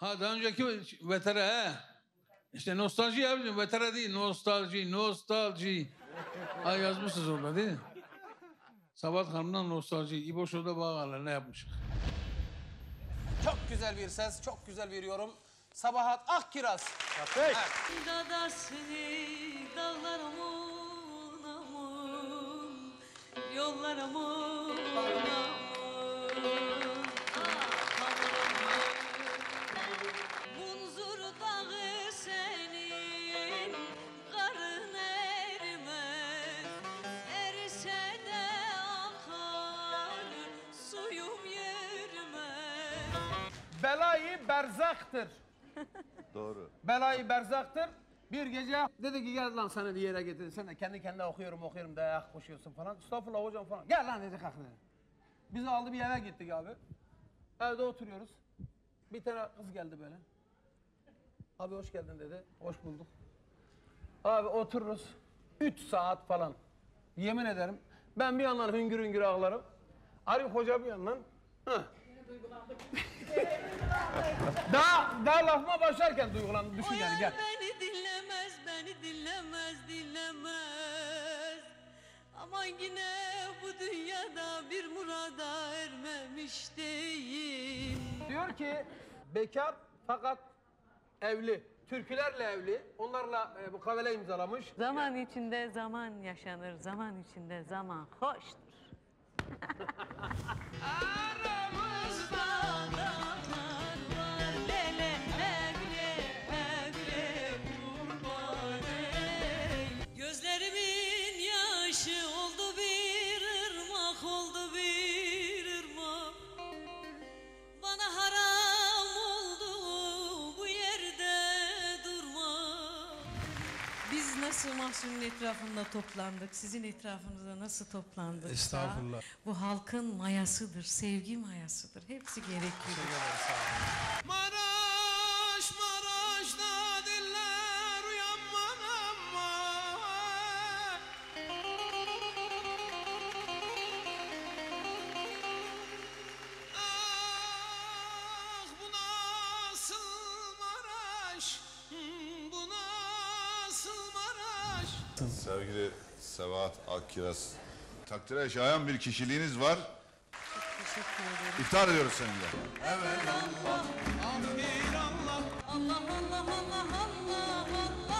Ha daha önceki vetere he. İşte nostalji ya, vetere değil, nostalji. Ha yazmışsınız orada değil mi? Sabahat Hanım'dan nostalji. İbo Show'da bağlarlar ne yapmış? Çok güzel bir ses, çok güzel bir yorum. Sabahat Akkiraz. Evet. Dadasını dağlar amun amun, yollar amun amun. Munzur dağı senin, karın erimez. Erise de akar, suyum yürümez. Belayı berzaktır. Doğru. Belayı berzaktır. Bir gece dedi ki gel lan seni bir yere getir. Sen de kendi kendine okuyorum dayak koşuyorsun falan. Estağfurullah hocam falan. Gel lan dedi kalk dedi. Bizi aldı bir eve gittik abi. Evde oturuyoruz. Bir tane kız geldi böyle. Abi hoş geldin dedi. Hoş bulduk. Abi otururuz. 3 saat falan. Yemin ederim. Ben bir yandan hüngür hüngür ağlarım. Arif Hoca bir yandan. Heh. daha lafıma başlarken duygulandım. Düşün yani gel. Beni dinlemez. Aman yine bu dünyada bir murada ermemiş değil. Diyor ki bekar fakat evli. Türkülerle evli. Onlarla bu kavele imzalamış. Zaman içinde zaman yaşanır, zaman içinde zaman hoştur. Aramızda dağlar var, lele evle kurban ey. Gözlerimin yaşı oldu bir ırmak, Bana haram oldu bu yerde durma. Biz nasıl Mahsun'un etrafında toplandık, sizin etrafınızda nasıl toplandık? Estağfurullah. Bu halkın mayasıdır, sevgi mayasıdır. Hepsi gerekiyor. Maraş'ta diller uyanman ama. Ah bu nasıl Maraş, bu nasıl Maraş. Sevgili Sabahat Akkiraz, takdire şayan bir kişiliğiniz var. Teşekkür ederim. İftar ediyoruz seninle. Evet Allah, ahir Allah. Allah Allah Allah Allah Allah.